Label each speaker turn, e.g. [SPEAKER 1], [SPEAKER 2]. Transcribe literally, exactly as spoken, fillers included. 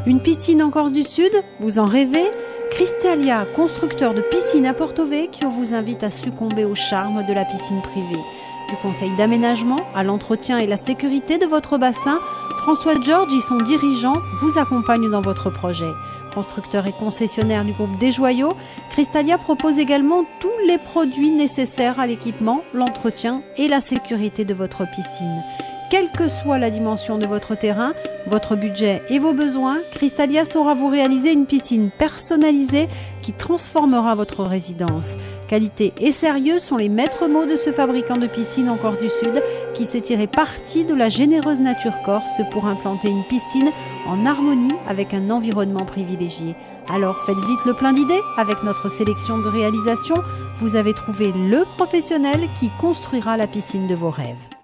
[SPEAKER 1] Une piscine en Corse du Sud, vous en rêvez? Cristalia, constructeur de piscines à Porto Vecchio, vous invite à succomber au charme de la piscine privée. Du conseil d'aménagement à l'entretien et la sécurité de votre bassin, François Giorgi, son dirigeant, vous accompagne dans votre projet. Constructeur et concessionnaire du groupe Desjoyaux, Cristalia propose également tous les produits nécessaires à l'équipement, l'entretien et la sécurité de votre piscine. Quelle que soit la dimension de votre terrain, votre budget et vos besoins, Cristalia saura vous réaliser une piscine personnalisée qui transformera votre résidence. Qualité et sérieux sont les maîtres mots de ce fabricant de piscines en Corse du Sud qui s'est tiré parti de la généreuse nature corse pour implanter une piscine en harmonie avec un environnement privilégié. Alors faites vite le plein d'idées avec notre sélection de réalisation. Vous avez trouvé le professionnel qui construira la piscine de vos rêves.